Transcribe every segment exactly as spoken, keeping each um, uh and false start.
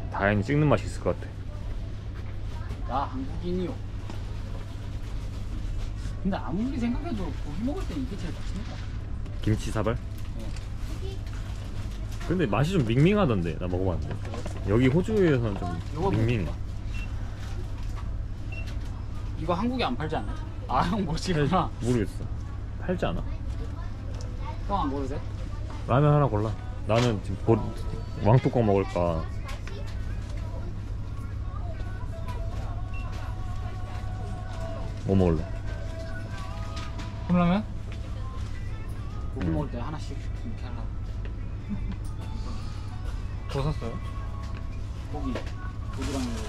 다행히 찍는 맛이 있을 것 같아. 나 한국인이요. 근데 아무리 생각해도 고기 먹을 때 이게 제일 맛있는 거 같아. 김치 사발? 네. 근데 맛이 좀 밍밍하던데. 나 먹어봤는데 여기 호주에서는 좀 밍밍해. 이거 한국에 안 팔지 않아? 아, 형 뭐지구나. 모르겠어. 팔지 않아? 형 안 고르세요? 라면 하나 골라. 나는 지금 보, 왕뚜껑 먹을까. 뭐 먹을래? 컵라면? 고기 음. 먹을 때 하나씩 이렇게 하려고. 더 샀어요? 고기, 고기랑 이거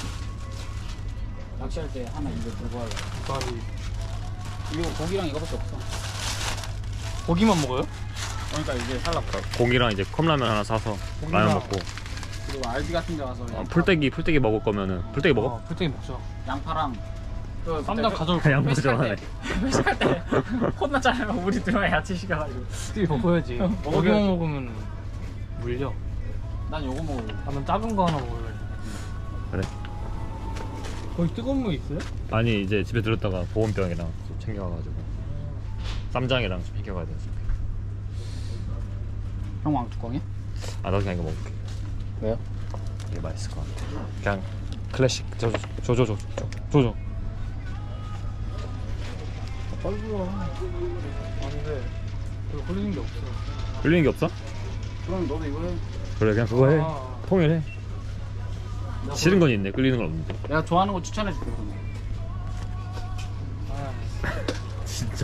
낚시할 때 하나 이거 들고 와요. 밥이 이거 고기랑 이거밖에 없어. 고기만 먹어요? 그러니까 이제 살라고. 고기랑 이제 컵라면 하나 사서 고기랑- 라면 먹고. 그리고 알지 같은 데 가서 어, 풀떼기 풀떼기 먹을 거면은 풀떼기 먹어? 어, 풀떼기 먹죠. 양파랑 그 쌈장 가져올 양 부족하네. 회식할 때 혼났잖아요. 우리 들어가 야채 시켜가지고. 풀떼기 먹어야지. 먹어야지. 고기만 먹으면 물려. 난 요거 먹을래. 나는 작은 거 하나 먹을래. 그래. 거기 뜨거운 물 있어요? 아니 이제 집에 들었다가 보온병이랑 좀 챙겨가가지고 쌈장이랑 좀 챙겨가야 돼. 형 왕뚜껑이야? 아 나도 그냥 이거 먹을게. 왜요? 이게 맛있을 것 같아. 그냥 클래식. 저저 저 저 저 저. 빨리 와. 안돼. 별로 걸리는 게 없어. 끌리는 게 없어? 그럼 너도 이거 해. 그래 그냥 그거 해. 아. 통일해. 싫은 건 있네. 끌리는 건 없는데. 내가 좋아하는 거 추천해 줄게. 그러면. 아, 진짜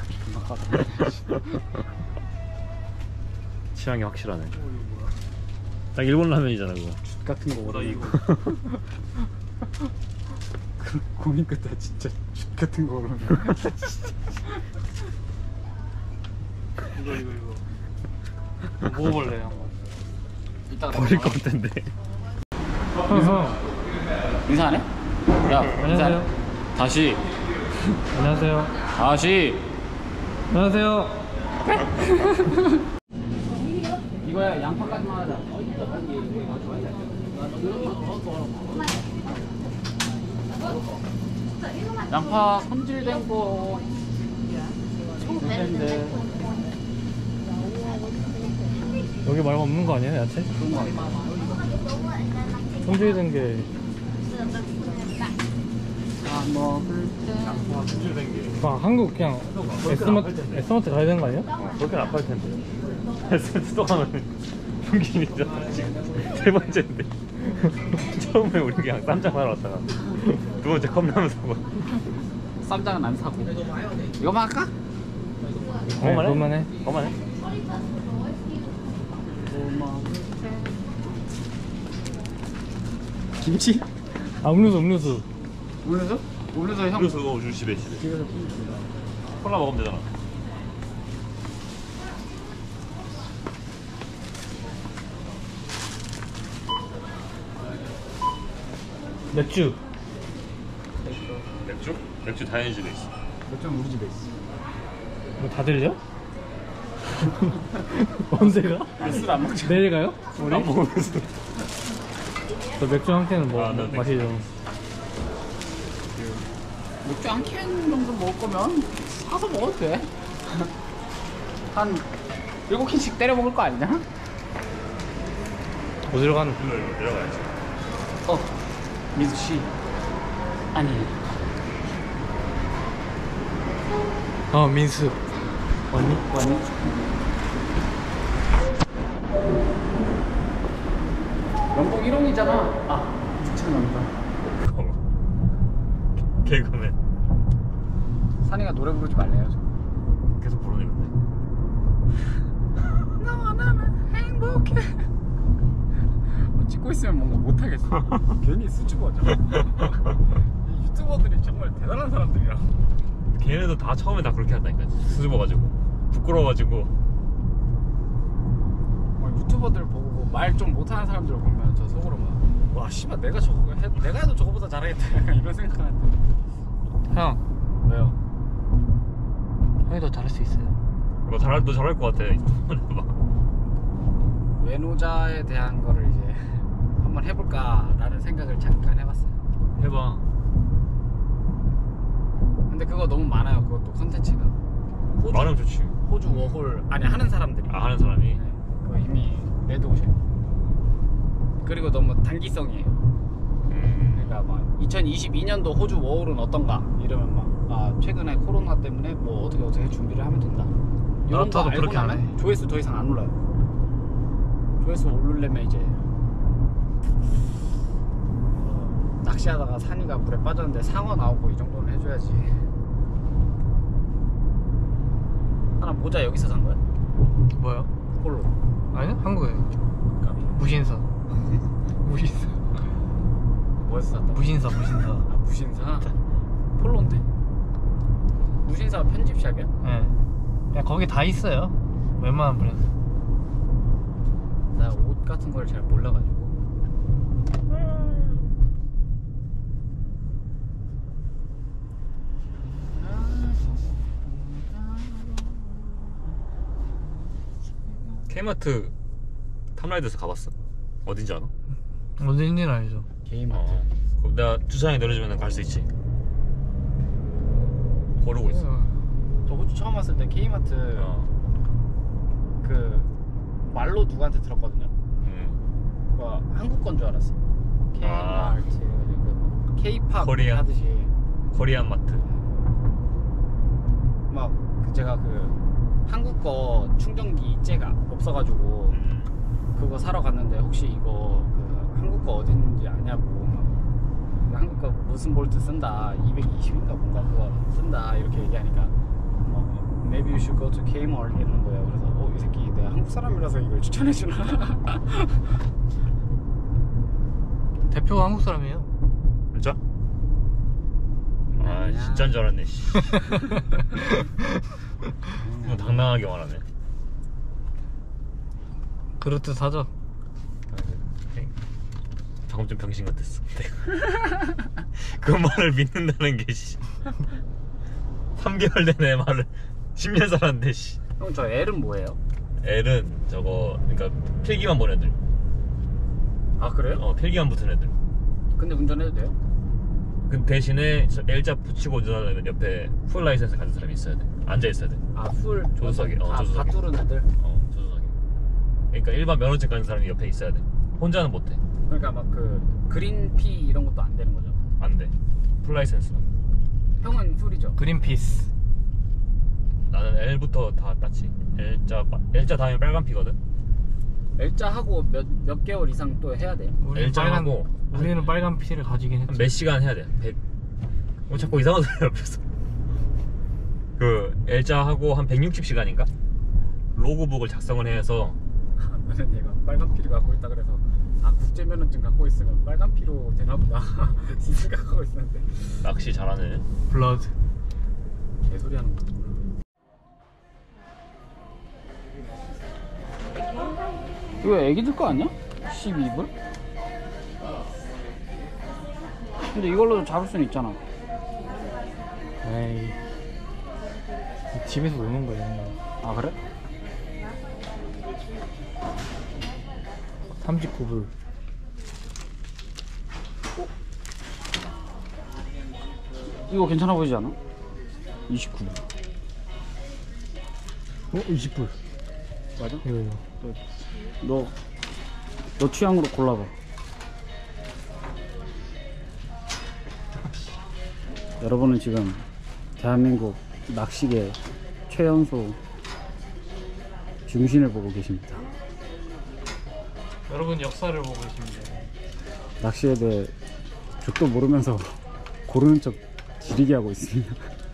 취향이 확실하네. 딱 일본 라면이잖아 그거. 같은 거 오라 이거. 그 고민 끝에 진짜 쉿 같은 거 오르네. 이거 이거 이거. 먹어볼래요? 이따가 버릴 것 같은데. 형. 인사 안 해? 야, 안녕하세요. 인사. 다시. 안녕하세요. 다시. 안녕하세요. 이거야 양파까지만 하자. 양파 손질된 거. 손질된데. 여기 말고 없는 거 아니에요, 야채? 그런 거 아니야? 손질된 게. 다 먹을 때. 아 손질된 게. 아, 한국 그냥 S마트, S마트 가야 되는 거 아니야? 어, 그렇게는 안 팔 텐데. 에스엔에스 또 가면 평균이잖아 지금. 세 번째인데. 처음에 우리 그냥 쌈장 사러 왔다가 두 번째 컵라면 사고. 쌈장은 안 사고. 이거만 할까? 그거만 해? 그것만 해. 그거만 해. 김치? 아, 음료수, 음료수. 올려서? 올려서 형. 음료수 그거 우주 집에 집에. 집에서 콜라 먹으면 되잖아. 맥주. 맥주? 맥주 다현이 집에 있어. 맥주는 우리 집에 있어. 뭐 다 들려? 언제 가? 술 안 먹자. 내일 가요? 우리? 안 먹으면서. 저 맥주 한 캔은 뭐 아, 나 맥주. 마시죠. 맥주 한 캔 정도 먹을 거면 사서 먹어도 돼. 한 일곱 캔씩 때려 먹을 거 아니냐? 어디로 가는? 일로 일로 내려가야지. 어, 미수 씨. 아니, 어, 민수. 언니? 뭐니? 연봉 일 원이잖아. 아, 미친놈이다. 개그맨. 산이가 노래 부르지 말래요. 좀. 계속 부르네 근데. 너와 나는 행복해. 어, 찍고 있으면 뭔가 못하겠어. 괜히 수줍어져. 이 유튜버들이 정말 대단한 사람들이라. 걔네도 다 처음에 다 그렇게 한다니까. 수줍어가지고 부끄러워가지고. 어, 유튜버들 보고 말 좀 못하는 사람들 보면 저 속으로 막 와 씨발 내가 저거 해, 내가 해도 저거보다 잘하겠다 이런 생각하는데. 형, 왜요? 형이 더 잘할 수 있어요. 너 잘할 너 잘할 것 같아. 한번 해봐. 외노자에 대한 거를 이제 한번 해볼까 어떨까라는 생각을 잠깐 해봤어요. 해봐. 근데 그거 너무 많아요. 그것도 컨텐츠가. 호주, 말하면 좋지. 호주 워홀 아니 하는 사람들이. 아 하는 사람이. 네, 그거 이미 레드오션. 그리고 너무 단기성이에요. 음. 그러니까 막 이천이십이 년도 호주 워홀은 어떤가 이러면 막 아 최근에 코로나 때문에 뭐 어떻게 어떻게 준비를 하면 된다. 이런 거 나라타도 알고 그렇게 안 나면 해. 조회수 더 이상 안 올라요. 조회수 오르려면 이제 어, 낚시하다가 산이가 물에 빠졌는데 상어 나오고 이 정도는 해줘야지. 하나 모자 여기서 산 거야? 뭐야? 폴로. 아니 한국에 까비. 무신사. 무신사. 뭐에서 샀다? 무신사 무신사. 아 무신사? 폴로인데? 무신사 편집샵이야? 예. 그냥 거기 다 있어요. 웬만한 브랜드. 나 옷 같은 걸 잘 몰라가지고. K마트 탐라이드에서 가봤어. 어딘지 알아? 어딘지는 알죠. 게임 어. 그럼 내가 주차장에 내려주면 갈 수 있지. 고르고 있어. 저 호주 처음 왔을 때 K마트 어. 그 말로 누구한테 들었거든요. 음. 그 한국 건 줄 알았어. K마트 그 K-팝 코리아. 하듯이 코리안 마트. 막 그 제가 그 한국 거 충전기 째가 없어가지고 음. 그거 사러 갔는데 혹시 이거 그 한국 거 어딘지 아냐고 막 한국 거 무슨 볼트 쓴다 이백이십인가 뭔가 그거 쓴다 이렇게 얘기하니까 뭐 maybe you should go to Kmart 이러는 거예요. 그래서 어 이 새끼 내가 한국 사람이라서 이걸 추천해주나. 대표가 한국 사람이에요. 진짜? 아 진짜인 줄 알았네. 씨. 뭐 당당하게 말하네. 그렇듯 하죠. 방금 좀 병신 같았어. 그 말을 믿는다는 게 씨. 삼 개월 된 애 말을 십 년 살았는데 씨. 형 저 L은 뭐예요? L은 저거 그러니까 필기만 본 애들. 아 그래요? 어 필기만 붙은 애들. 근데 운전해도 돼요? 그 대신에 저 L자 붙이고 운전하려면 옆에 풀 라이센스 가진 사람이 있어야 돼. 앉아 있어야 돼. 아 풀 조수석에, 어, 다, 조수석에. 다 뚫은 애들? 어 조수석에. 그러니까 일반 면허증 가진 사람이 옆에 있어야 돼. 혼자는 못 해. 그러니까 막 그 그린피 이런 것도 안 되는 거죠? 안 돼. 풀 라이센스만. 형은 풀이죠? 그린피스. 나는 L부터 다 땄지. L자 L자 다음에 빨간 피거든. L자 하고 몇, 몇 개월 이상 또 해야 돼요? 우리는 L자 빨간 하고 우리는 빨간 피를 가지긴 했죠. 한 몇 시간 해야 돼. 백. 어, 자꾸 이상한 소리 옆에서. 그 L자 하고 한 백육십 시간인가? 로그북을 작성을 해서 아, 나는 얘가 빨간 피를 갖고 있다 그래서 아 국제면허증 갖고 있으면 빨간 피로 되나 보다 이 생각하고 있었는데 낚시 잘하네. 블러드. 개소리 하는 거구나. 이거 애기들 거 아니야? 십이 불? 근데 이걸로도 잡을 수는 있잖아. 에이. 집에서 노는 거예요. 아 그래? 삼십구 불. 이거 괜찮아 보이지 않아? 이십구 불. 어? 이십 불. 맞아? 이거 이거. 너, 너 취향으로 골라봐. 여러분은 지금 대한민국 낚시계 최연소 중신을 보고 계십니다. 여러분 역사를 보고 계십니다. 낚시에 대해 족도 모르면서 고르는 척 지리게 하고 있습니다.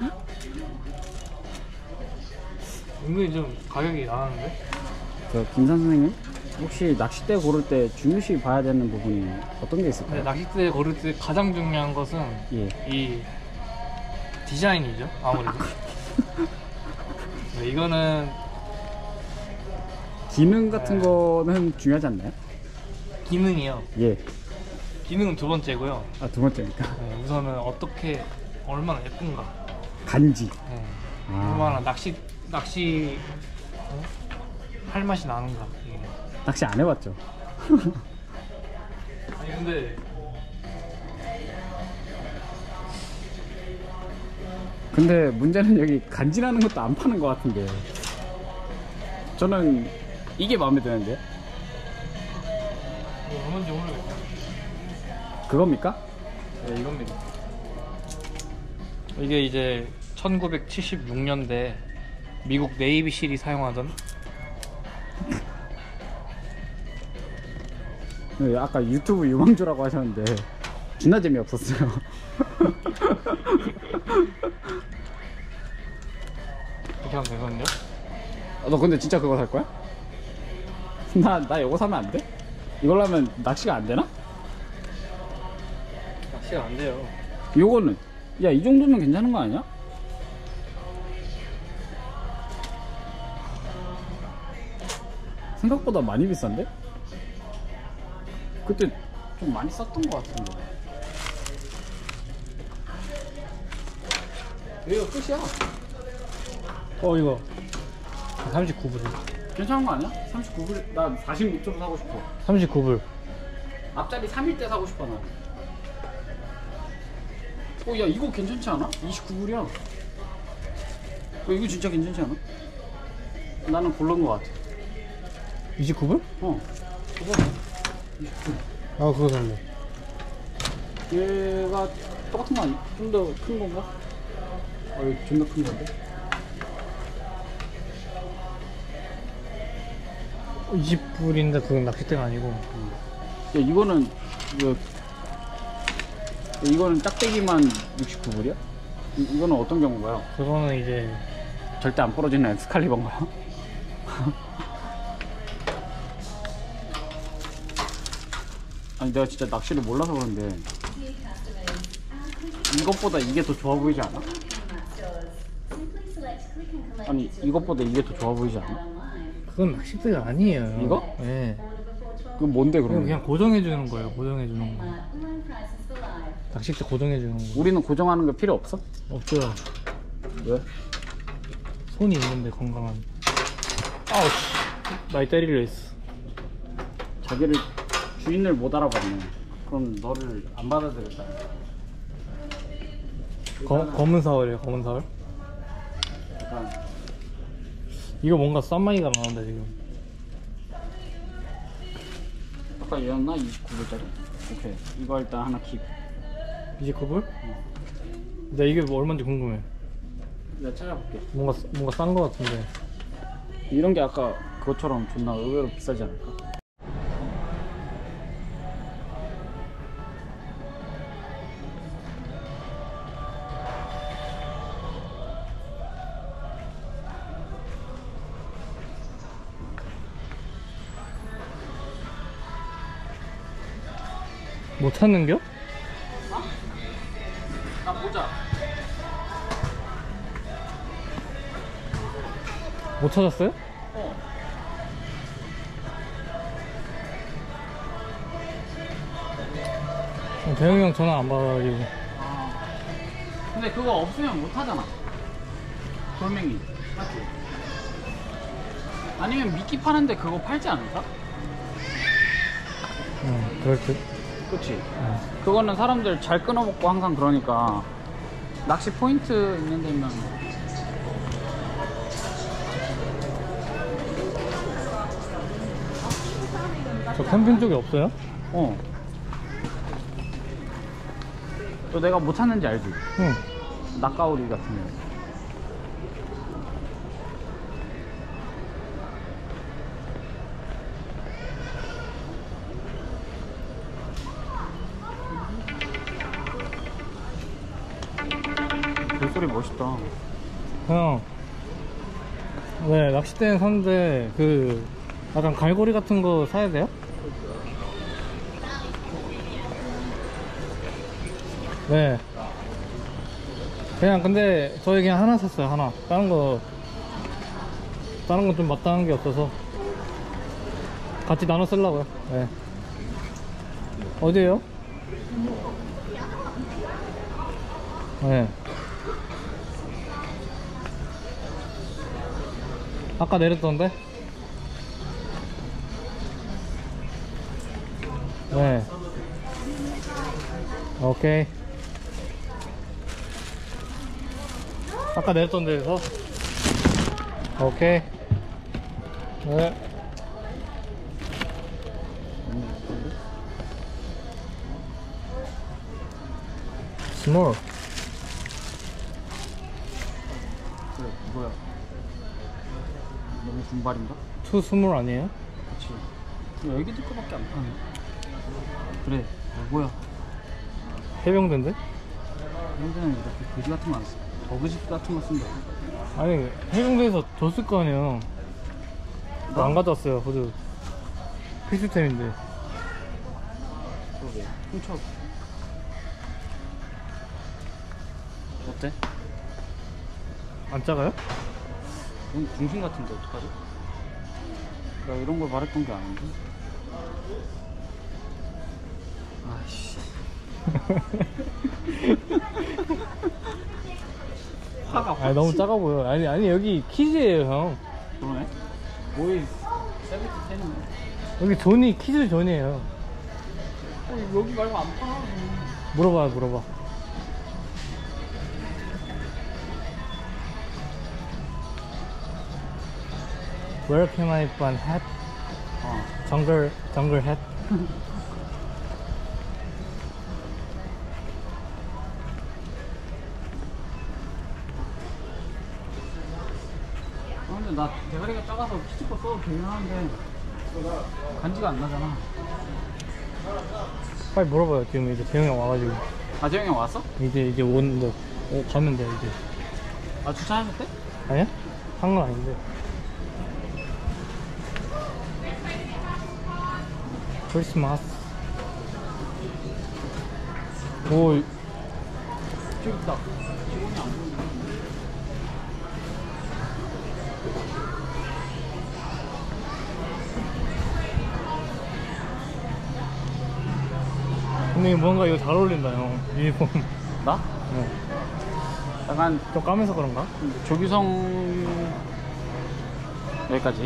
은근히 좀 가격이 나가는데? 저 김산 선생님, 혹시 낚싯대 고를 때 중요시 봐야 되는 부분이 어떤 게 근데 있을까요? 낚싯대 고를 때 가장 중요한 것은 예. 이 디자인이죠, 아무래도. 네, 이거는 기능 같은 거는 중요하지 않나요? 기능이요. 예. 기능은 두 번째고요. 아, 두 번째니까. 네, 우선은 어떻게 얼마나 예쁜가. 간지. 네. 아. 얼마나 낚시 낚시 어? 할 맛이 나는가. 예. 낚시 안 해봤죠? 아니 근데 근데 문제는 여기 간지나는 것도 안 파는 것 같은데. 저는 이게 마음에 드는데. 뭐 얼마인지 모르겠다. 그겁니까? 네, 이겁니다. 이게 이제 천구백칠십육 년대 미국 네이비실이 사용하던 네, 아까 유튜브 유망주라고 하셨는데 존나 재미없었어요. 이렇게 하면 되거든요. 아, 너 근데 진짜 그거 살 거야? 나, 나 이거 사면 안 돼? 이걸로 하면 낚시가 안 되나? 낚시가 안 돼요. 요거는 야, 이 정도면 괜찮은 거 아니야? 생각보다 많이 비싼데? 그때 좀 많이 썼던 것 같은데. 이거 끝이야. 어 이거 삼십구 불. 괜찮은 거 아니야? 삼십구 불. 나 사십육 점 사고 싶어. 삼십구 불. 앞자리 삼 일 때 사고 싶어 나. 어, 야, 이거 괜찮지 않아? 이십구 불이야. 어, 이거 진짜 괜찮지 않아? 나는 고른 거 같아. 이십구 불? 어. 그거 이십구. 아 그거 살래. 얘가 똑같은 거 아니야? 좀 더 큰 건가? 어, 이거 존나 큰 건데? 이십 불인데 그건 낚싯대가 아니고. 야, 이거는 그 이거는 짝대기만 육십구 불이야? 이, 이거는 어떤 경우인가요? 그거는 이제 절대 안 부러지는 엑스칼리버인가요? 아니, 내가 진짜 낚시를 몰라서 그런데 이것보다 이게 더 좋아 보이지 않아? 아니, 이것보다 이게 더 좋아 보이지 않아? 그건 낚싯대가 아니에요. 이거? 네. 그건 뭔데 그냥 그러면? 그냥 고정해 주는 거예요. 고정해 주는 거. 낚싯대 고정해 주는 거. 우리는 고정하는 거 필요 없어? 없어요. 왜? 손이 있는데 건강한. 아우씨. 많이 때리려 했어. 자기를 주인을 못 알아봤네. 그럼 너를 안 받아들였다. 검, 검은 사월이에요. 검은 사월. 약간 이거 뭔가 싼마이가 나온다 지금. 아까 얘였나? 이십구 불짜리? 오케이, 이거 일단 하나 킵. 이십구 불? 나 이게 뭐 얼마인지 궁금해. 내가 찾아볼게. 뭔가 싸- 뭔가 싼 거 같은데. 이런 게 아까 그것처럼 존나 의외로 비싸지 않을까? 못 찾는겨? 나 보자. 못 찾았어요? 어. 어, 대형이 형 전화 안 받아가지고. 아. 근데 그거 없으면 못 하잖아. 돌멩이. 맞지? 아니면 미끼 파는데 그거 팔지 않을까? 응, 그럴 듯. 그치? 응. 그거는 사람들 잘 끊어먹고 항상 그러니까 낚시 포인트 있는 데면 저 캠핑 쪽에 없어요? 어. 또 내가 못 찾는지 알지? 응. 낙가오리 같은 거. 물소리 멋있다. 형. 네, 낚싯대는 샀는데, 그, 약간 갈고리 같은 거 사야 돼요? 네. 그냥, 근데, 저희 그냥 하나 샀어요, 하나. 다른 거, 다른 건 좀 마땅한 게 없어서. 같이 나눠 쓰려고요. 네. 어디에요? 네. 아까 내렸던데? 네. 오케이. 아까 내렸던 데에서. 오케이. 네. 스몰. 그래 이거야. 너무 분발인가? 투 스몰 아니에요? 그치. 근데 애기들 거밖에 안 파네. 그래 이거야. 해병대인데? 현재는 이렇게 그지 같은 거 안 써. 버그지 같은 거 쓴다. 아니 해병대에서 줬을 거 아니에요. 나 안 가져왔어요. 후드 필수템인데. 그러게 훔쳐. 어때? 안 작아요? 이건 중심 같은데 어떡하지? 나 이런 걸 말했던 게 아닌데. 아이씨. 화가 아니 너무 작아 보여. 아니 아니 여기 키즈예요 형. 그러네. 뭐이 세븐티 텐이네. 여기 존이 키즈 존이에요. 아니 여기 말고 안 파. 물어봐 물어봐. Where can I find hat? 어. 정글 정글 hat? 아, 근데 나 대가리가 작아서 키즈 거 써도 되긴 하는데 간지가 안 나잖아. 빨리 물어봐요. 지금 이제 재영이 형 와가지고 아 재영이 형 왔어? 이제 이제 오는데 오, 가면 돼 이제. 아 주차하셨대? 아니야? 한 건 아닌데. 크리스마스. 오, 저기 있다. 직원이 안 보이네. 근데 뭔가 이거 잘 어울린다 형. 유니폼. 나? 네. 약간 좀 까매서 그런가? 조규성 여기까지.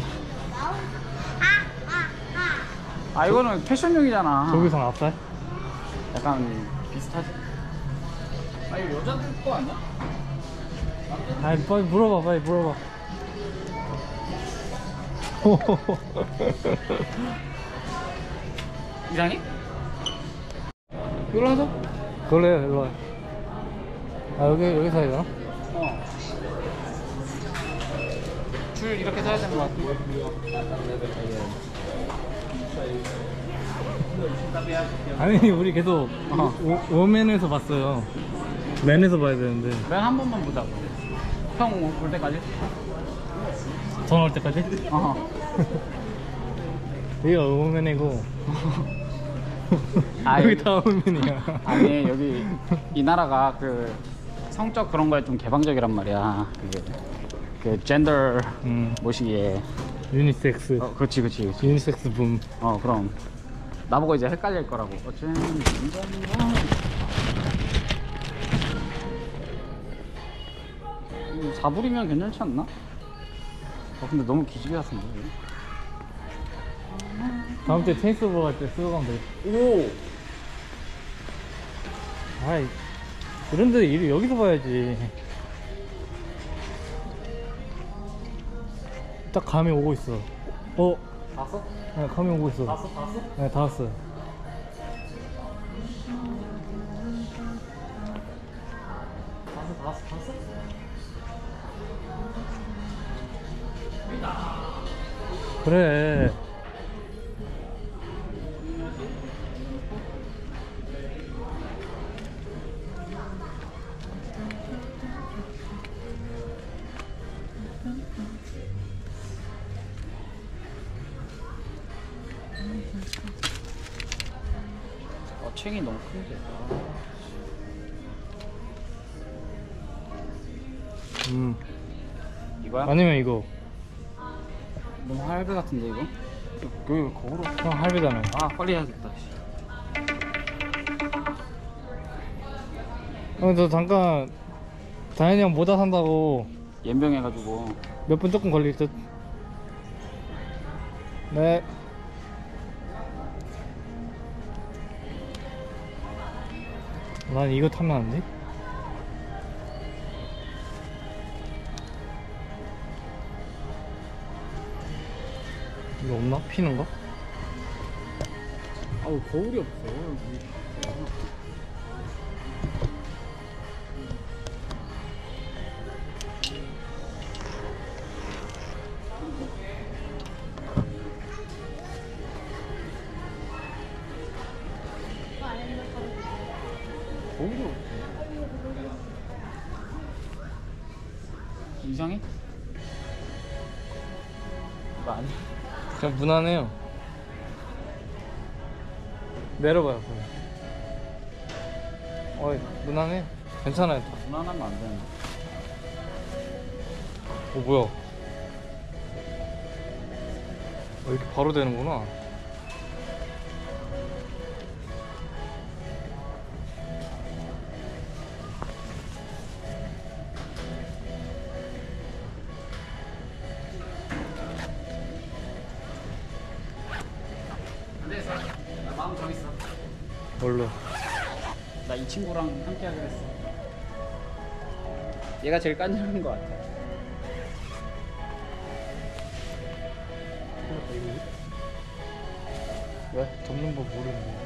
아 이거는 패션용이잖아. 조규성 앞살? 약간 비슷하지. 아 이거 여자들 거 아니야? 아이 빨리 물어봐 빨리 물어봐. 이상해? 이걸로 하자. 그걸로 해요 일로 와. 아 여기 여기서 해야 되나? 어. 줄 이렇게 서야 되는 거 같아. 아니 우리 계속 어. 오, 오맨에서 봤어요. 맨에서 봐야 되는데 맨 한 번만 보자. 형 올 때까지? 전화 올 때까지? 어. 여기가 오맨이고 아, 여기 여기- 다 오맨이야. 아니 여기 이 나라가 그 성적 그런 거에 좀 개방적이란 말이야. 그게 그 젠더 음 모시기에. 유니섹스. 어 그렇지 그렇지 그렇지. 유니섹스 붐. 어 그럼 나보고 이제 헷갈릴 거라고. 어쨌든 사 불이면 괜찮지 않나? 어 근데 너무 기지개 같은데. 다음 주에 테니스 보러 갈 때 쓰고 가면 되겠다. 오. 아이 이런 데 일 여기서 봐야지. 딱 감이 오고 있어. 어? 봤어? 네, 감이 오고 있어. 봤어? 봤어? 네, 다 왔어요. 봤어? 봤어? 봤어? 그래. 어 챙이 너무 큰데. 음. 이거야? 아니면 이거. 너무 할배 같은데 이거? 여기 거울로. 형 할배잖아요. 아 빨리 해야겠다. 형, 저 잠깐 다현이 형 모자 산다고 연병해가지고. 몇 분 조금 걸릴 듯. 네. 난 이거 타면 안 돼? 이거 없나? 피는 거? 아우 거울이 없어. 여기. 거울이 없어. 이상해? 이거 아니야? 그냥 무난해요. 내려봐요. 거기. 어이, 무난해. 괜찮아요. 다. 무난하면 안 되는데. 어, 뭐야. 어, 이렇게 바로 되는구나. 안 돼서. 나 마음 정했어. 뭘로? 나 이 친구랑 함께 하기로 했어. 얘가 제일 깐지는 것 같아. 왜? 접는 법 모르는데.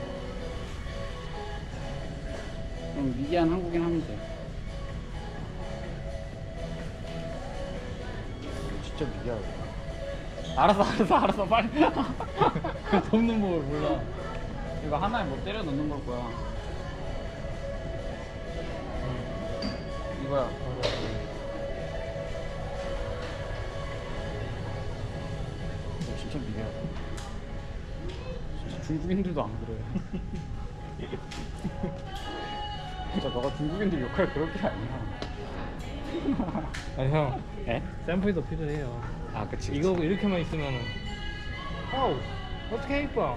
그럼 미개한 한국인 하면 돼. 진짜 미개하다. 알았어, 알았어, 알았어, 빨리. 접는 법을 몰라. 이거 하나에 뭐 때려 넣는 걸 거야. 이거야. 이거 진짜 미개하다. 진짜 중국인들도 안 그래. 진짜 너가 중국인들 욕할 그럴 게 아니야. 아니, 형. 에? 샘플이 더 필요해요. 아, 그치. 이거 이렇게만 있으면은. 어우, 어떻게 입어?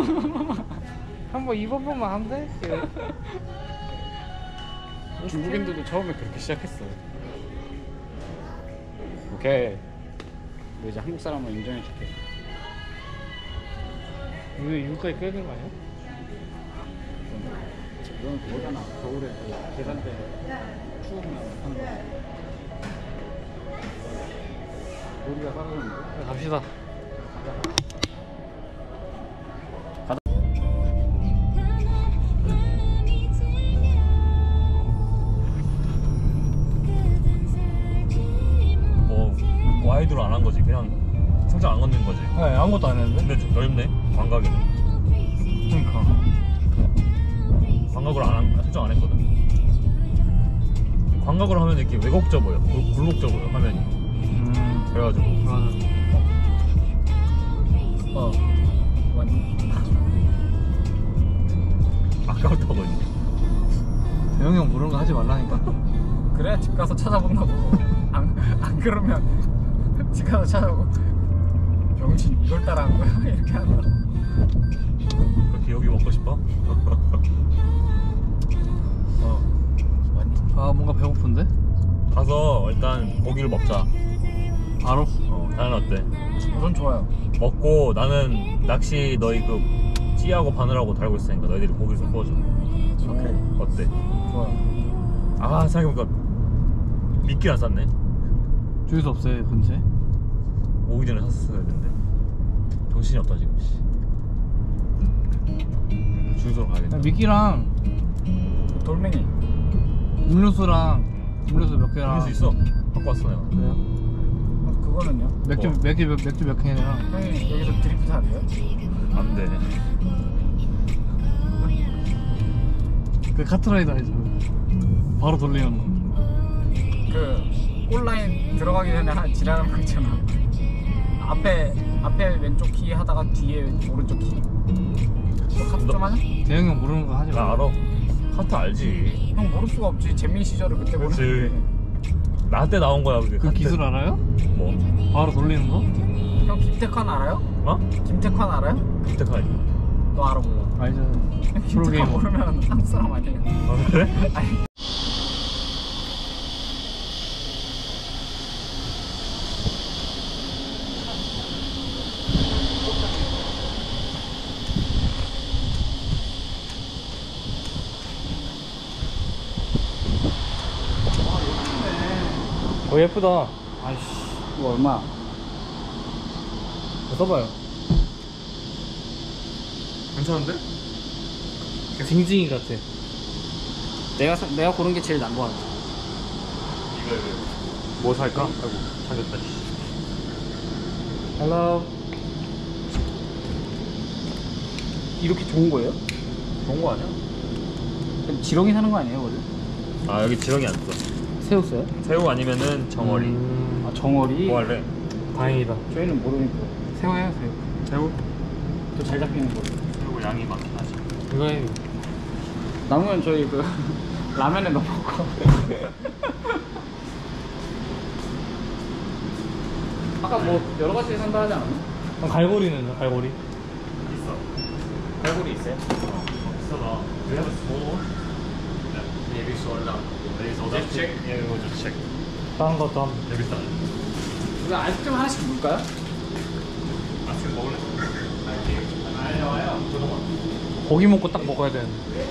한번 입어보면 안 돼? 이래. 중국인들도 처음에 그렇게 시작했어. 오케이. 너 이제 한국 사람을 인정해줄게. 이거 이거까지 껴야 되는 거 아니야? 이건 그거잖아. 겨울에 그 계산 때 추우면 하는 거. 우리가 사라졌는데? 자, 갑시다. 뭐 와이드로 안 한 거지. 그냥 설정 안 건든 거지. 네, 아무것도 안 했는데? 근데 좀 넓네. 광각이는. 그러니까. 광각으로 안 한, 설정 안 했거든. 광각으로 하면 이렇게 왜곡져 보여. 굴- 굴곡져 보여 화면이. 음, 그래가지고 맞아. 어. 아까부터거든. 대형이 형 모르는 거 하지 말라니까. 그래 집 가서 찾아본다고. 안, 안 그러면 집 가서 찾아보고 병신 이걸 따라한 거야? 이렇게 한다. 그렇게 여기 먹고 싶어? 어. 맞니? 아, 뭔가 배고픈데? 가서 일단 고기를 먹자. 바로? 어, 나는 어때? 우선 좋아요. 먹고 나는 낚시 너희 그 찌하고 바늘하고 달고 있으니까 너희들이 고기를 좀 구워줘. 오케이. 어때? 좋아요. 아 생각해보니까 미끼를 안 샀네. 주유소 없어요, 근처에? 오기 전에 샀어야 했는데 정신이 없다 지금. 씨. 주유소로 가야겠다. 미끼랑 돌멩이. 음료수랑 음료수 몇 개랑. 음료수 있어. 갖고 왔어 내가. 그래요? 어, 그거는요? 맥주, 뭐? 맥주, 몇- 맥주 몇 캔이랑. 형이 여기서 드리프트 하래요? 안 돼. 그 카트라이더 알죠? 바로 돌리는 거. 그 골라인 들어가기 전에 한 지나가는 거 있잖아. 앞에 앞에 왼쪽 키 하다가 뒤에 오른쪽 키. 너 카트 좀 하냐? 대형이 형 모르는 거 하지 나 마. 알아. 카트 알지. 형 모를 수가 없지. 재민 시절을 그때 그치. 모르는데. 나 때 나온 거야 그게. 그 카트. 기술 알아요? 뭐? 바로 돌리는 거? 형 김태환 알아요? 어? 김태환 알아요? 그때까지. 너 알아 몰라? 알죠. 김태환 프로게이머. 모르면 한국 사람 아니야. 아 그래? 아니. 어 예쁘다. 아이씨 이거 얼마? 써봐요. 괜찮은데? 징징이 같아. 내가 사, 내가 고른 게 제일 나은 거 같아. 이거 이거 뭐 살까? 아이고 잠겼다. Hello. 이렇게 좋은 거예요? 좋은 거 아니야? 지렁이 사는 거 아니에요, 원래? 아 여기 지렁이 안 써. 새우 써요? 새우 아니면은 정어리. 음, 아 정어리. 뭐 할래? 다행이다. 저희는 모르니까 새우예요, 새우. 새우? 또 잘 잡히는 거. 새우 양이 많긴 하지. 이거 해. 남으면 저희 그 라면에 넣어 먹고. 아까 뭐 여러 가지 산다 하지 않았나? 그럼 갈고리는 갈고리. 있어. 갈고리 있어요? 비싸다. Do you have a small one? Yeah. Maybe sold out. Maybe sold out. Just check. Yeah, we'll just check. 다른 것도 한번. 되게 비싸네. 우리 아이스크림 하나씩 물까요? 아침 먹을래? 아니 와요. 저거. 고기 먹고 딱 먹어야 되는데.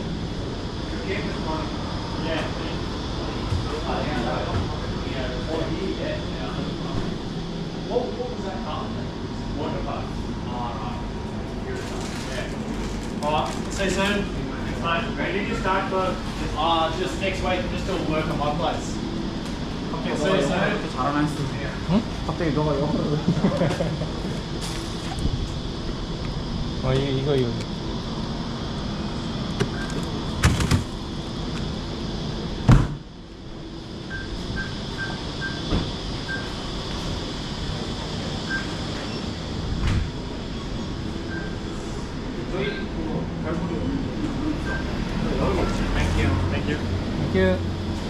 Say soon. Right, ready to start for uh, just next week, just to work on my place. Okay, see you soon. 잘하나 했어. 응? 갑자기 너가 영어를. 어 이, 이거 이거. Thank you. Thank you. 땡큐.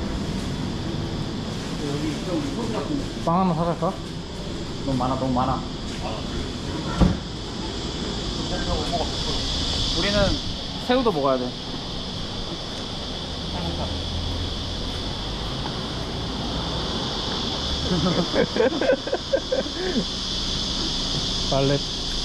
여기 좀 소주 같은데. 빵 하나 사갈까? 너무 많아, 너무 많아. 우리는 새우도 먹어야 돼. 빨래.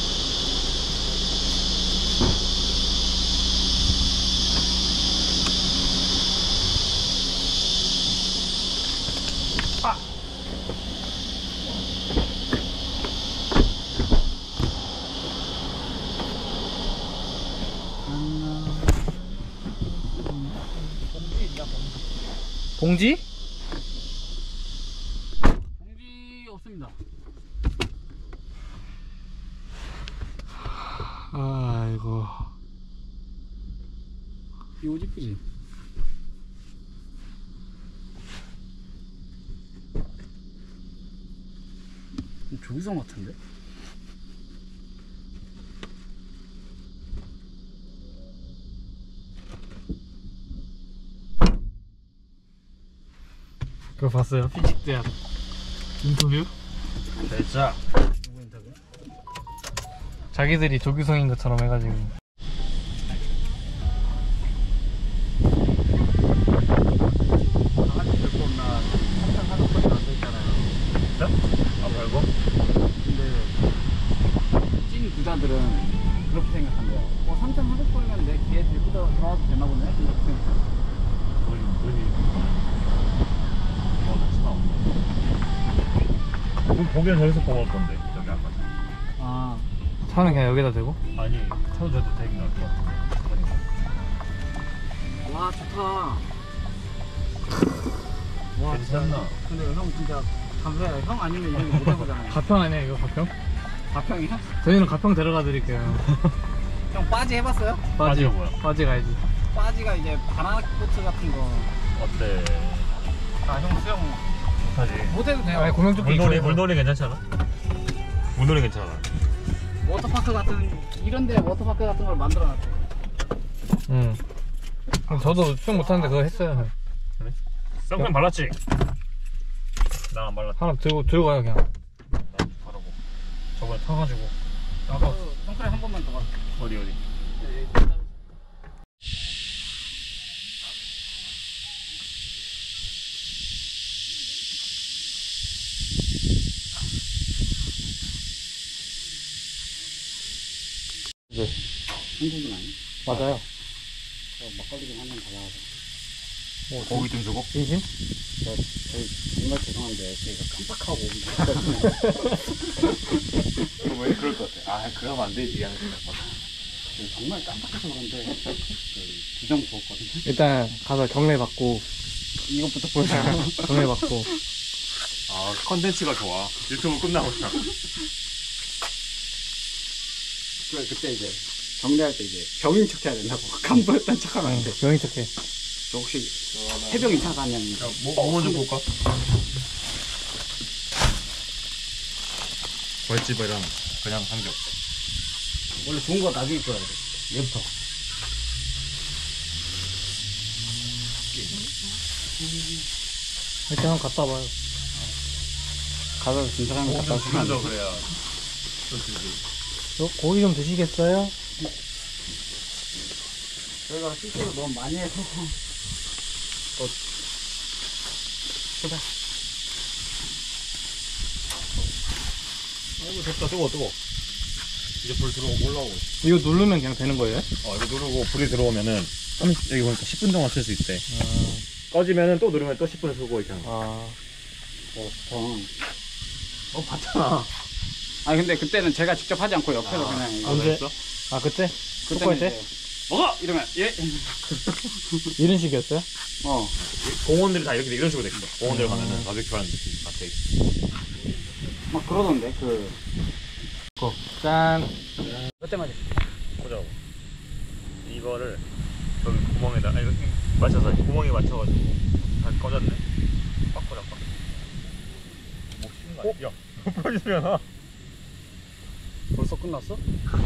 봉지? 봉지 없습니다. 아이고. 이 옷 이쁘지? 조기성 같은데? 그거 봤어요? 피직대학 인터뷰? 대자. 누구 인터뷰? 자기들이 조규성인 것처럼 해가지고. 강아지 들고 온나 삼천 사백 번이 안 돼있잖아요. 진짜? 아 별거? 근데 찐 부자들은 그렇게 생각한대요. 어, 삼천 사백 번이면 내 개 들고 들어와도 되나 보네? 이렇게 생각해요. 어디 어디? 어 괜찮아. 그럼 고기는 저기서 먹을 건데 저기 아까. 아, 차는 그냥 여기다 대고? 아니 타도 돼도 되긴 할 것 같은데. 와 좋다. 와 괜찮나? 근데 형 진짜 감사해요. 형 아니면 이런 거 못 해보잖아요. 가평 아니야 이거 가평? 가평이야? 저희는 가평 데려가 드릴게요. 형 빠지 해봤어요? 빠지가 뭐야? 빠지 가야지. 빠지가 이제 바나나 코트 같은 거. 어때? 아 형 수영 하지. 못 해도 돼요. 아니 구명조끼 물놀이 입고 물놀이 괜찮잖아. 물놀이 괜찮아. 워터파크 같은 이런데 워터파크 같은 걸 만들어놨대. 응. 저도 수영 못하는데 그거 했어요. 그래? 선크림 발랐지? 나 안 발랐다. 하나 들고 들고 가요 그냥. 나 바르고. 저번에 타가지고. 아까 선크림 한 번만 더 받을게. 어디 어디? 네. 한국인 아니? 맞아요. 저 막걸리 좀 한 잔 달라고. 고기 좀 주고. 진심? 저, 저희 정말 죄송한데 저희가 깜빡하고 왜 그럴 것 같아? 아 그러면 안 되지 하는 생각. 정말 깜빡해서 그런데 그 규정 부었거든요. 일단 가서 경례 받고 이것부터 보여줘요. 경례 받고. 아 컨텐츠가 좋아. 유튜브 끝나고 나. 그 그때 이제 경례할 때 이제 병인 척 해야 된다고. 간부였단 척하면 안 돼. 병인 척해. 저 혹시 해병인 척 아니야? 뭐, 뭐 먼저 볼까? 벌집이랑 그냥 삼겹. 원래 좋은 거 나중에 꺼야 돼. 얘부터. 일단 한번 갔다 와요. 가서 진사람을 갖다 주면 안 돼. 그래야. 저 고기 좀 드시겠어요? 저희가 실수를 너무 많이 해서 또 제발. 아이고 됐다. 뜨거워 뜨거워. 이제 불 들어오고 올라오고 있어. 이거 누르면 그냥 되는 거예요? 어 이거 누르고 불이 들어오면은 삼십, 여기 보니까 십 분 동안 쓸 수 있대. 아, 꺼지면은 또 누르면 또 십 분 쓰고 이렇게 하는 거. 아. 어, 어. 어 봤잖아. 아니 근데 그때는 제가 직접 하지 않고 옆에서 아, 그냥 아, 언제? 그랬어? 아 그때? 그때는 축구할 때? 이제 먹어! 이러면 예? 이런 식이었어요? 어. 공원들이 다 이렇게 이런 식으로 돼 있어. 공원들 가면은 바베큐 하는 느낌 다 돼 있어. 막 그러던데 그 고. 짠. 몇 대 맞아? 꽂아고 이거를 여기 구멍에다 아니 이렇게 맞춰서 구멍에 맞춰가지고 다 꺼졌네. 빡 꽂아 빡. 뭐 쉬는 거 아니야? 야 부러지면 벌써 끝났어?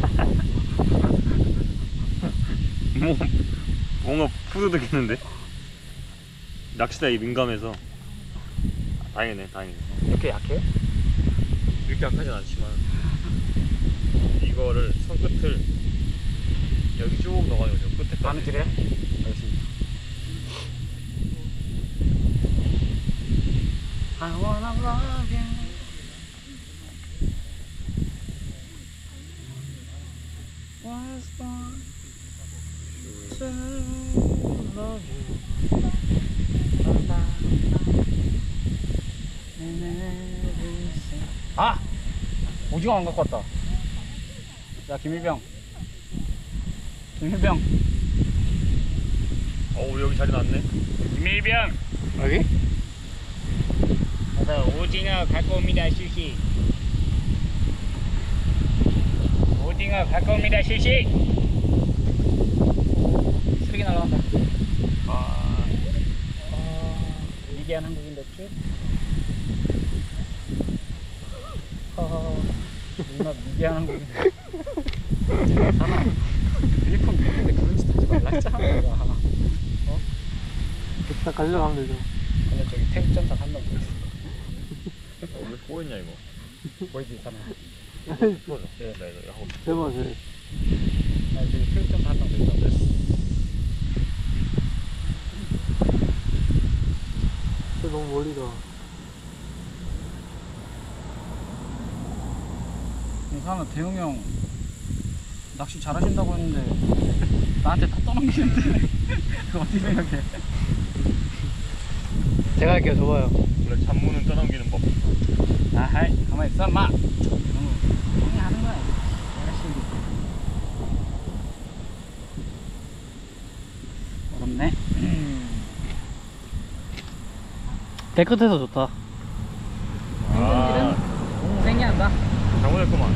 뭐 뭔가 푸드득했는데 낚시대에 민감해서 다행이네 다행이네. 이렇게 약해? 이렇게 약하진 않지만 이거를 손끝을 여기 쭉 넣어가지고 저 끝에까지 바느질해? 알겠습니다. I wanna love you. Was born to love you. 아! 오징어 안 갖고 왔다. 야, 김일병. 김일병. 어 우리 여기 자리 났네. 김일병. 여기? 가서 오징어 갖고 옵니다, 실시. 오징어 갖고 옵니다, 실시. 쓰레기 날라간다. 아 아, 미개한 한국인데 쭉. 아, 누나 미개한 한국인. 하나. 일품 미개인데 그런 짓 하지 말라 했잖아, 내가. 어? 딱 가져가면 되죠. 근데 저기 태극전사 한 명 더 있어. 어, 왜 꼬였냐 이거. 보이지, 사람. 풀어줘. 네, 네, 네. 하고. 대박, 제. 아, 저기 태극전사 한 명 더 있어. 저 너무 멀리다. 이상하면 대웅 형 낚시 잘하신다고 했는데 나한테 다 떠넘기는데 그거 어떻게 생각해? 제가 할게요, 좋아요. 원래 잡무는 떠넘기는 법. 아하이 가만히 있어 인마. 너무 형이 하는 거야 아저씨. 어렵네. 깨끗해서 좋다. 아 동생이 한다. 잘못했구만.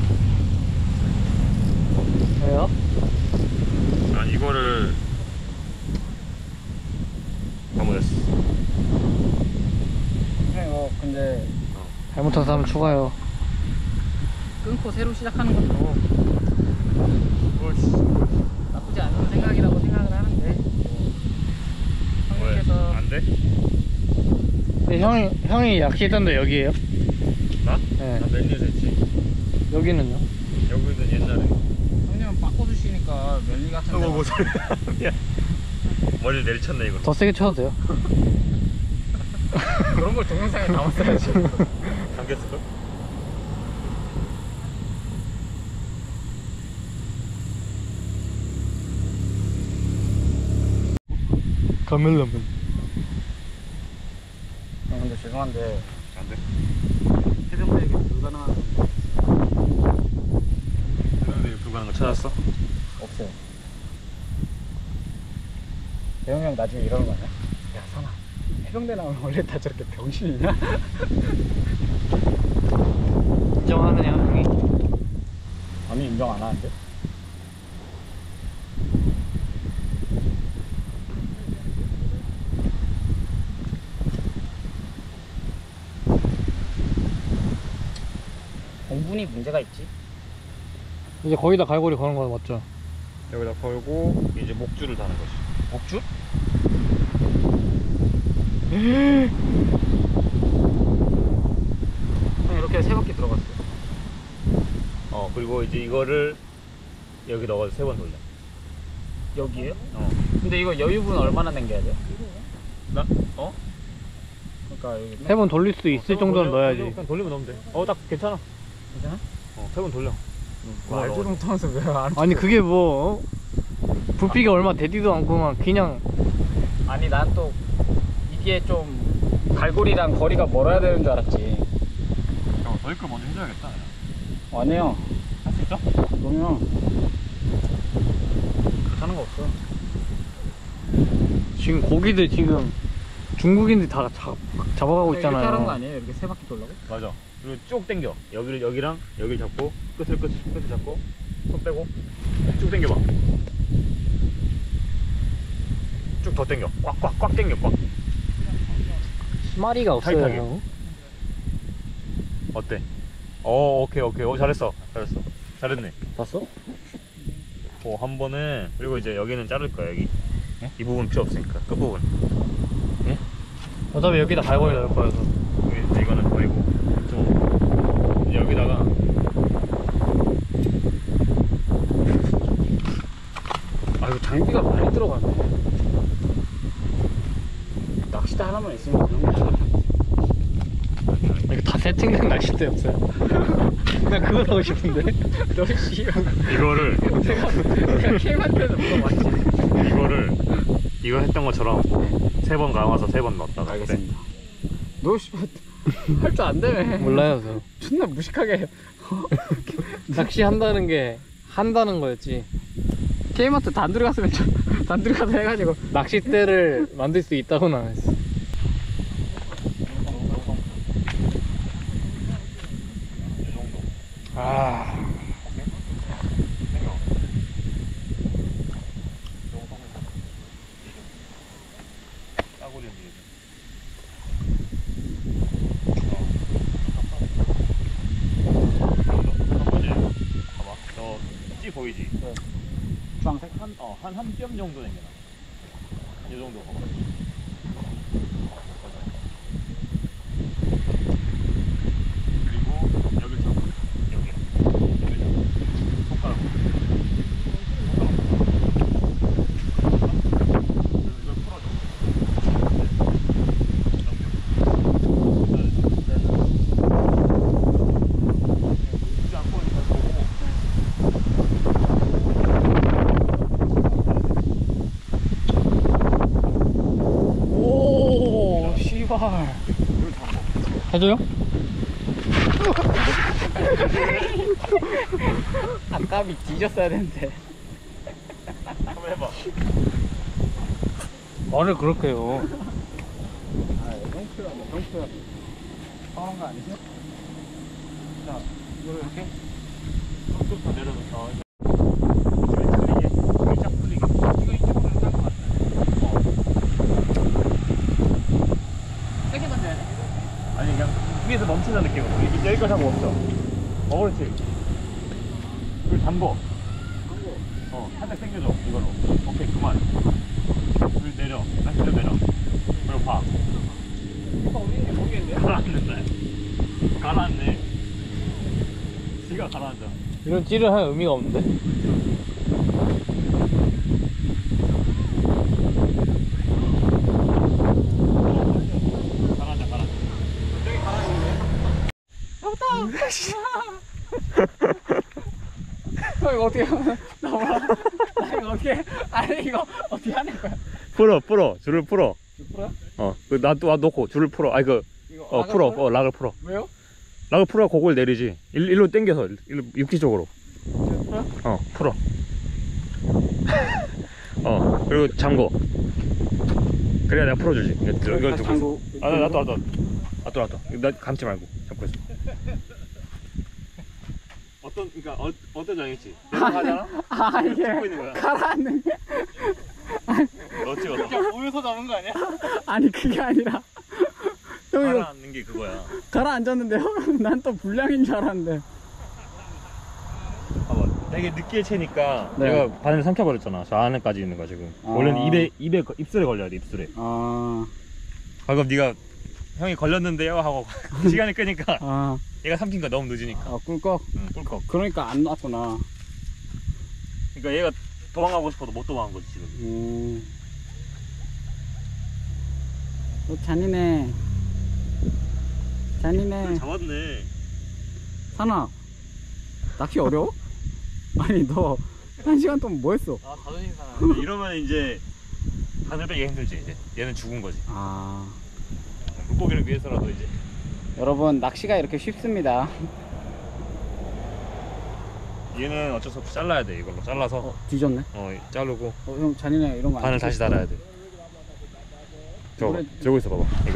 왜요? 아 이거를 잘못했어. 형 이거 근데 잘못한 사람 추가요. 끊고 새로 시작하는 것도 옳지. 나쁘지 않은 생각이라고 생각을 하는데 뭐 왜? 형님께서 안 돼? 네, 형이, 형이 낚시했던 데 여기에요? 나? 네. 나 멜리에서 했지. 여기는요? 여기는 옛날에. 형님은 바꿔주시니까 멜리 같은 어머 뭐 소리야. 미안. 머리를 내리쳤네 이거. 더 세게 쳐도 돼요? 그런 걸 동영상에 담았어야지. 잠겼을걸? 카멜라맨. 죄송한데 안 돼. 해병대에게 불가능한 그런데 불가능한 거 찾았어? 없어요. 대형이 형 나중에 이러는 거 아니야? 야 선아, 해병대 나오면 원래 다 저렇게 병신이냐? 인정하느냐 형이? 아니 인정 안 하는데? 공분이 문제가 있지? 이제 거기다 갈고리 거는 거 맞죠? 여기다 걸고 이제 목줄을 다는 거지. 목줄? 이렇게 세 바퀴 들어갔어. 어 그리고 이제 이거를 여기 넣어서 세 번 돌려. 여기에요? 어. 근데 이거 여유분 얼마나 남겨야 돼? 나 어? 그러니까 여기 세 번 돌릴 수 있을 정도는 넣어야지. 그냥 돌리면 넣으면 돼. 어 딱 괜찮아. 괜찮아? 어 세 번 돌려. 뭐 알조롱통하면서 왜 안? 아니 그게 뭐 어? 부피가 얼마 되지도 않고만 그냥. 아니 난 또 이게 좀 갈고리랑 거리가 멀어야 되는 줄 알았지. 형 너희 걸 먼저 해줘야겠다. 아니요. 할 수 있어? 그러면 하는 거 없어. 지금 고기들 지금 중국인들 다 잡, 잡아가고 이렇게 하는 거 있잖아요. 아니에요? 이렇게 세 바퀴 돌라고? 맞아. 그리고 쭉 당겨. 여기를 여기랑 여기를 잡고 끝을 끝 끝을 잡고 손 빼고 쭉 당겨봐. 쭉 더 당겨. 꽉꽉 꽉 당겨 꽉. 마리가 없어요. 타이트하게. 형. 어때? 어 오케이 오케이. 오 잘했어 잘했어 잘했네. 봤어? 오 한 번에. 그리고 이제 여기는 자를 거야 여기. 이 부분 필요 없으니까 끝 부분. 어차피 여기다 갈고리 넣을 거여서. 여기, 이거는 버리고 좀 이제 여기다가 아 이거 장비가 많이 들어가네. 낚싯대 하나만 있으면 그런 거. 이거 다 세팅된 낚싯대였어요. 그냥 그거 사고 싶은데. 너 씨. 이거를 내가 내가 케이한테는 물어봤지. 이거를 이거 했던 것처럼 세 번 감아서 세 번 넣었다가. 알겠습니다. 너 씨. 할 줄 안 되네. 몰라요 저. 존나 무식하게. 낚시 한다는 게 한다는 거였지. K마트 단둘이 갔으면 좀 단둘이 가서 해가지고 낚싯대를 만들 수 있다고는 안 했어. 이 정도. 아. 생겨. 싸구려 움직이지. 봐봐. 저 찌 보이지? 주황색? 한, 어, 한 한 뼘 정도 되잖아. 이 정도 봐봐. 그리고 여기 잡고, 여기. 여기 잡고. 손가락. 그리고 이걸 풀어줘. 이제 안 보이니까 보고. 오, 씨발. 해줘요? 아깝이 뒤졌어야 되는데. 한번 해봐. 말을 그렇게 해요. 아, 형표야, 형표야. 서운한 거 아니지? 자, 이거를 이렇게. 좀 더 내려놓자. 풀리게, 살짝 풀리게. 이거 이쪽으로 딴거 같아. 어. 세게 던져야 돼. 아니 그냥 위에서 멈추는 느낌으로. 여기- 여기까지 하고 멈춰. 어 그렇지. 그리고 잠궈. 어 살짝 당겨줘 이걸로. 오케이 그만. 그리고 내려. 다시 좀 내려. 그리고 봐. 이거 어디 모르겠는데? 가라앉는다. 가라앉네. 지가 가라앉아. 이런 찌를 할 의미가 없는데? 가라앉아 가라앉아. 저기 가라앉네. 없다! 형 이거 어떻게 하면 나 몰라. 나 이거 어떻게 아니 이거 어떻게 하는 거야? 풀어 풀어 줄을 풀어. 풀어? 어 그 나 또 놓고 줄을 풀어. 아니 그 이거 어 풀어. 어 락을 풀어. 왜요? 락을 풀어 고글 내리지. 일, 일로 당겨서 일로 육지 쪽으로. 풀어? 어 풀어. 어 그리고 잠궈. 그래야 내가 풀어주지. 이거 들어 이걸 다시 들고 있어. 잠그고. 아 놔둬 놔둬 놔둬 놔둬. 나 감지 말고 잡고 있어. 어떤 그러니까 어 어떤 장이지? 내가 가잖아. 아 이게 찍고 있는 거야. 가라앉는 게 너 찍었어. 보면서 잡은 거 아니야? 아니 그게 아니라 형 이거 가라앉는 게 그거야. 가라앉았는데요? 난 또 불량인 줄 알았는데. 봐봐. 되게 늦게 채니까 네. 내가 바늘 삼켜버렸잖아. 저 안에까지 있는 거 지금. 아. 원래는 입에 입에 거- 입술에 걸려야 돼 입술에. 아, 방금 네가 형이 걸렸는데요 하고 시간이 끄니까 아, 얘가 삼킨 거 너무 늦으니까. 아 꿀꺽. 응, 꿀꺽. 그러니까 안 놨구나. 그러니까 얘가 도망가고 싶어도 못 도망간 거지 지금. 음. 또 잔이네. 잔이네. 잡았네. 산아, 낚시 어려워? 아니 너 한 시간 동안 뭐 했어? 아 자존심 상하네. 이러면 이제 바늘 빼기 힘들지 이제. 얘는 죽은 거지. 아, 물고기를 위해서라도 이제. 여러분 낚시가 이렇게 쉽습니다. 얘는 어쩔 수 없이 잘라야 돼. 이걸로 잘라서 어, 뒤졌네. 어 자르고 어, 형 잔이네 이런 거안 바늘 다시 달아야 돼. 저거 노래- 들고 있어 봐봐. 이거.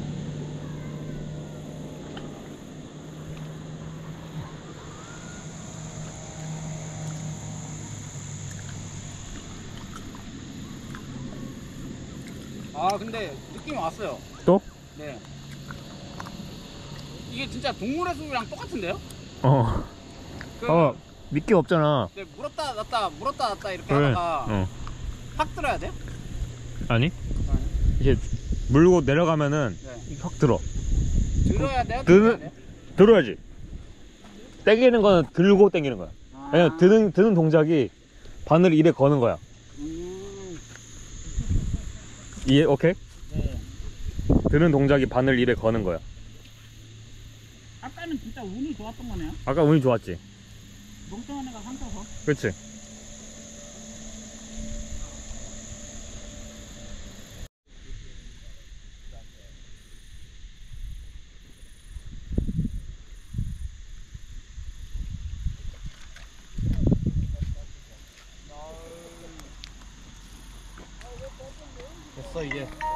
아 근데 느낌이 왔어요. 또? 네. 이게 진짜 동물의 숲이랑 똑같은데요? 어. 그, 어. 미끼 없잖아. 네, 물었다 놨다 물었다 놨다 이렇게 그래. 하다가 어. 확 들어야 돼요? 아니? 이게 물고 내려가면은 네. 확 들어. 들어야 돼요? 드는- 들어야 돼요? 들어야지. 당기는 거는 들고 당기는 거야. 아. 왜냐면 드는 드는 동작이 바늘을 입에 거는 거야. 음, 이해? 오케이? 네. 드는 동작이 바늘 입에 거는 거야. 아까는 진짜 운이 좋았던 거네요. 아까 운이 좋았지. 멍청한 애가 삼켜서. 그렇지. 됐어 이제.